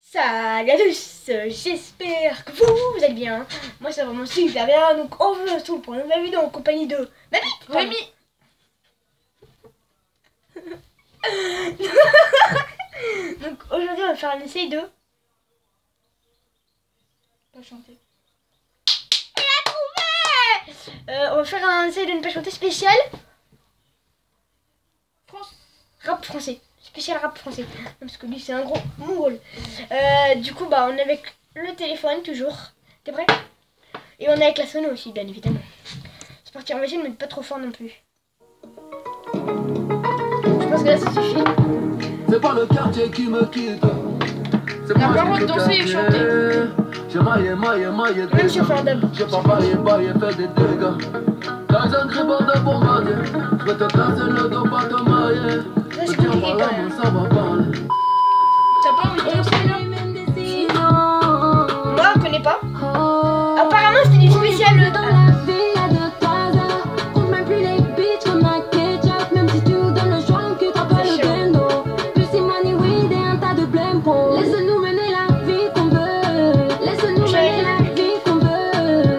Salut à tous, j'espère que vous allez bien. Moi ça va vraiment super bien. Donc on vous retrouve pour une nouvelle vidéo en compagnie de Rémi. Donc aujourd'hui on va faire un essai de... Pas chanter. Il a trouvé. On va faire un essai d'une pas chanter spéciale rap français. Spécial rap français. Parce que lui c'est un gros mongol. Du coup bah on est avec le téléphone toujours. T'es prêt? Et on est avec la sono aussi bien évidemment. C'est parti, on va essayer de mettre pas trop fort non plus. Je pense que là ça suffit. C'est pas le quartier qui me quitte. On a pas le droit de danser et chanter. J'ai maillé Même si on fait un dub. j'ai pas baillé, fait des dégâts. Dans un gribord de bombardier, je vais te casser le dos, pas te mailler. Ça c'est compliqué quand même. Ça va parler. T'as pas envie de danser là? Moi on connaît pas. Apparemment c'était du spécial dans la ville de Casa. Compte même plus les bitches comme un ketchup. Même si tu nous donnes le choix, que t'as pas le bendo. Plus si money weed et un tas de blême. Laisse-nous mener la vie qu'on veut. Laisse-nous mener la vie qu'on veut.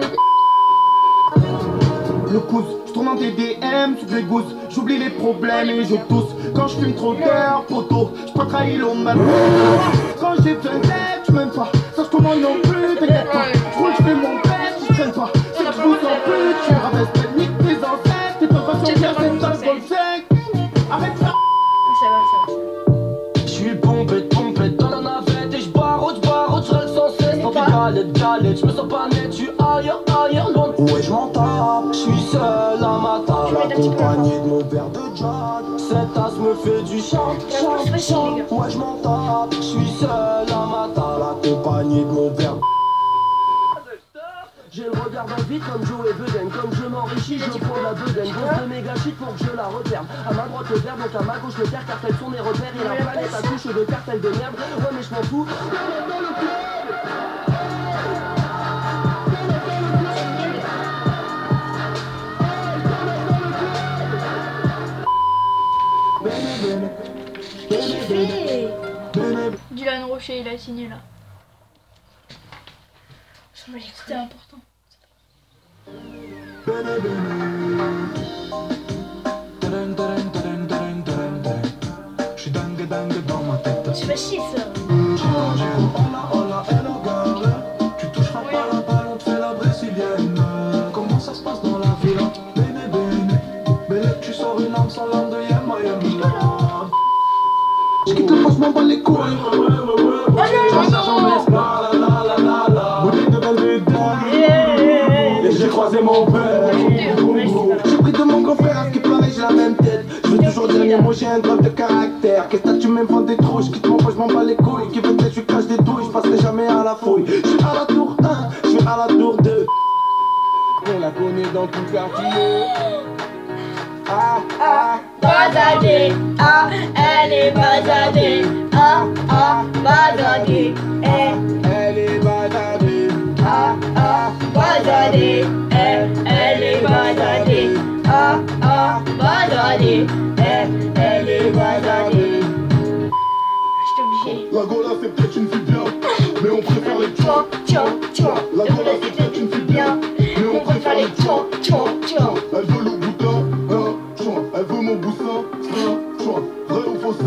Le cousse, je tourne en TDM sur les gousses. J'oublie les problèmes et je tousse. Quand je fume trop d'heures, poteau, je peux trahir l'homme mal. Quand j'ai besoin d'aide, tu m'aimes pas. Sache comment non plus, t'inquiète pas. Je roule, je fais mon père, je traîne pas. Si je vous en plus, tu rabaisses nique tes ancêtres. Tes professions bien, c'est dans le sec. Arrête ça. Ça va. Je suis pompé dans la navette et je barre, je règle sans cesse. Envie d'aller, je me sens pas net, je suis ailleurs, loin. Ouais, je m'en tape, je suis seul à ma table, accompagné de mon verre de Jack. Cette tasse me fait du chant. Ouais, je m'en tape, je suis seul à ma table, accompagné de mon verre. J'ai le regard dans le vide comme Joe et Beden. Comme je m'enrichis, je prends la bedaine. Grosse de méga shit pour que je la reperde. À ma droite le verbe, donc à ma gauche le terre. Cartel sont mes repères et la planète à touche de cartel de merde. Ouais mais je m'en fous. Dylan Rocher il a signé là. C'était important. Je suis dingue dans ma tête. C'est facile ça. Tu toucheras pas la balle, on te fait la brésilienne. Comment ça se passe dans la ville? Bene, tu sors une arme sans l'arme de Miami. Je quitte le poste, m'en bats les couilles. Et j'ai croisé mon père. J'ai pris de mon grand frère à ce qui paraît, j'ai la même tête. Je veux toujours dire les mots, j'ai un drôle de caractère. Qu'est-ce que tu m'aimes vendre des trous? Je quitte mon poste, je m'en bats les couilles. Qui veut que je cache des douilles, je passerai jamais à la fouille. Je suis à la tour 1, je suis à la tour 2. On la connaît dans tout le quartier. Basadée, elle est basadée, basadée, Elle est basadée. basadée, elle est basadée, basadée, elle est basadée. J'étais obligée. La Gola c'est peut-être une fille bien, mais on préfère les Tiens. La Gola c'est peut-être une fille bien, mais on préfère les Elle veut le boutin, elle veut mon boussin, vrai ou faux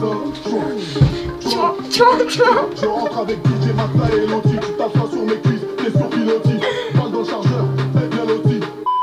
Je rentre avec DJ Massa et Loti, tu t'assois sur mes cuisses, t'es sur pilotis, balle dans le chargeur, t'es bien loti.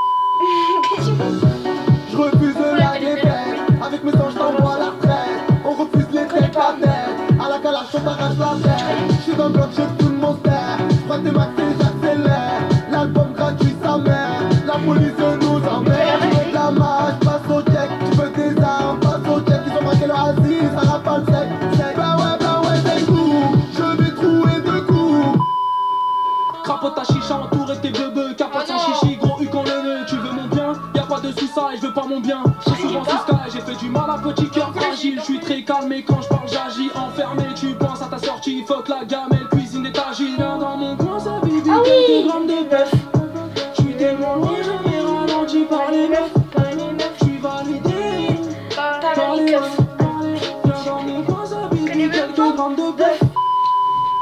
Je refuse la défaite, avec mes anges t'envoie la retraite. On refuse les têtes à tête, à la calage on t'arrache la tête. Je suis dans le bloc, j'ai tout le monster, je crois tes max et j'accélère. L'album gratuit sa mère, la police nous emmerde. La marche passe au check, tu veux des armes, passe au check. Ils ont braqué leur asile, ça n'a pas le sec. Bah ouais, c'est cool, je vais trouver deux coups. Crapote ta chicha entouré de tes vieux bœufs. Capote sans chichi, gros U quand le nœud. Tu veux mon bien? Y'a pas de sous ça et je veux pas mon bien. J'ai souvent sous sky, j'ai fait du mal à petit cœur fragile. Je suis très calme et quand je parle j'agis. Enfermé, tu penses à ta sortie. Fuck la gamelle, cuisine est agile. Viens dans mon coin, ça vit quelques grammes de bœuf. Je suis tellement loin, jamais ralenti par les meufs. Je suis validé par les meufs. Viens dans mon coin, ça vit quelques grammes de bœuf.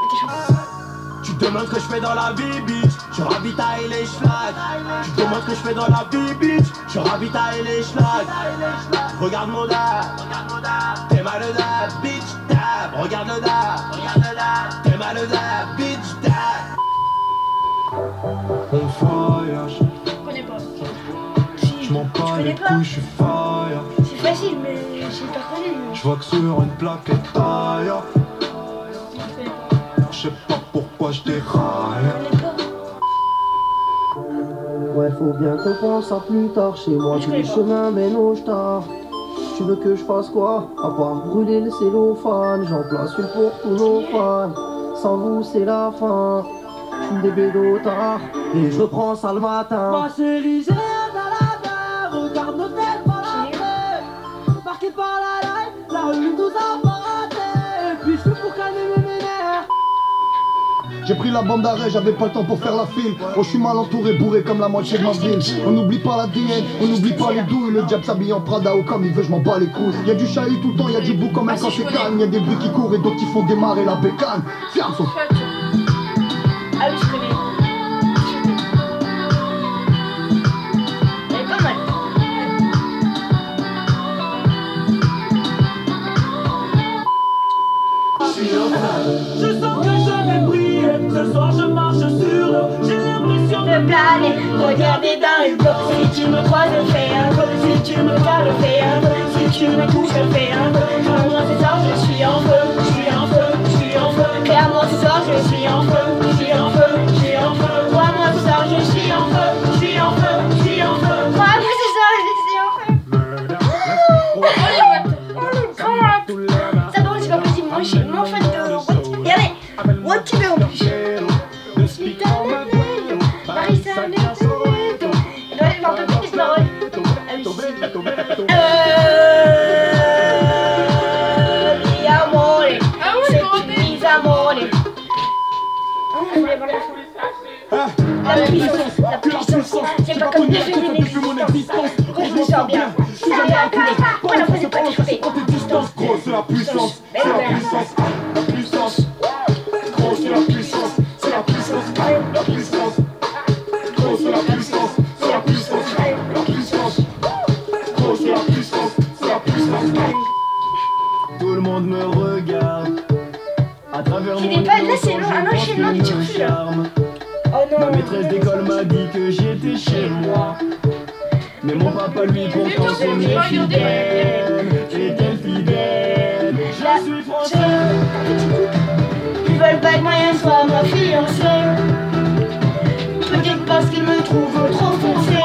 te demandes ce que je fais dans la vie, bitch. Je ravitaille les schlags. Tu te demandes ce que je fais dans la vie, bitch. Je ravitaille les schlags. Regarde mon dab, t'es mal le dab, bitch, dab. Regarde le dab, t'es mal le dab, bitch, dab. On voyage. Je connais pas. Si, Je m'en tu bats connais les pas? couilles, je suis fire. C'est facile, mais j'ai pas connu. Je vois que sur une plaquette taille. Je connais pas. Je sais pas pourquoi je déraille. Je connais pas. Ouais, faut bien qu'on pense à plus tard. Chez moi, Je tous les connais pas. chemins mènent au star. Tu veux que je fasse quoi? À part brûler le cellophane. J'en place une pour tous nos fans. Sans vous, c'est la fin. J'fume des bédos tard et je reprends ça le matin. Marcellisé dans la mer, regarde nos têtes par la mer. Marqué par la life, la rue nous a pas raté. Et puis je fais pour calmer mes nerfs. J'ai pris la bande d'arrêt, j'avais pas le temps pour faire la file. Oh, je suis mal entouré, bourré comme la moitié de ma ville. On n'oublie pas la DN, on n'oublie pas les douilles. Le diable s'habille en Prada ou comme il veut, je m'en bats les couilles. Y'a du chahut tout le temps, y'a du bouc quand même quand c'est calme. Y'a des bruits qui courent et d'autres qui font démarrer la bécane. Fianso. Ah oui, je connais. Elle est pas mal. Je sens que je vais briller. Ce soir je marche sur l'eau. J'ai l'impression De planer, regarder dans le bloc. Si tu me croises, je fais un peu. Si tu me parles, je fais un peu. Si tu me touches, je fais un peu. Moi ce soir, je suis en feu. Je suis en feu, je suis en feu. Clairement ce soir, je suis en feu. Je suis en feu, je suis en feu. Moi ce soir, je suis en feu. Je suis en feu, je suis en feu. Moi ce soir, je suis en feu. Ça par contre, c'est pas possible. Moi, je suis moins fan de What. Regardez, What tu veux en plus. Marissa Neto. Je m'en peux plus des paroles. Mi amore. Ah oui, je me rappelle. Mis amore. Oh, je voulais voir la fin. La puissance, c'est pas comme définir une existence. Quand je me sens bien, ça vient à place. Moi, la fois, c'est pas que je fais. Distance. Gros, c'est la puissance. C'est la puissance. La puissance. Gros, c'est la puissance. C'est la puissance. La puissance. Gros, c'est la puissance. C'est la puissance. La puissance. Gros, c'est la puissance. C'est la puissance. Tout le monde me regarde. À travers J'ai mon des pages, là, dos, c'est quand un je enchaînement pense de qu'il me trucs, là. charme. Oh non. Ma maîtresse d'école m'a dit que j'étais chez moi. Mais mon papa lui pourtant c'est mieux fidèle. Était fidèle. Je suis français. Ils veulent pas que moyen soit ma fiancée. Peut-être parce qu'ils me trouvent trop foncé.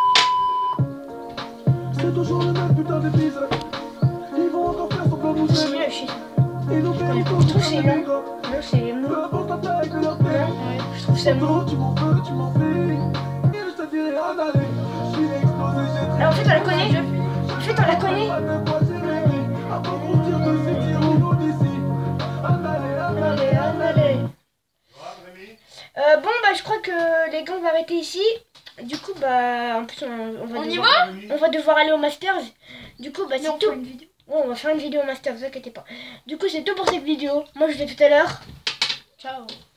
C'est toujours le même putain d'épisode. Ils vont encore faire semblant de nous C'est aimer. nul, je suis. Et nous Je payons trouve pour c'est faire long. un gars. Non, c'est mou. Peu importe la taille de leur tête. Je trouve ça mou. Tu m'en veux, tu m'en fais. Et je te dirai rien d'aller. Je suis explosé, j'ai Alors, en fait, on la connaît. En fait, on la connaît. pas de quoi j'ai rêvé. Avant qu'on tire de ces tirs, on nous d'ici. Allez. Bon, bah, je crois que les gars, on va arrêter ici. Du coup, bah, en plus, on va devoir aller au Masters. Du coup, bah, c'est tout. Ouais, on va faire une vidéo au Masters, vous inquiétez pas. Du coup, c'est tout pour cette vidéo. Moi, je vous dis à tout à l'heure. Ciao.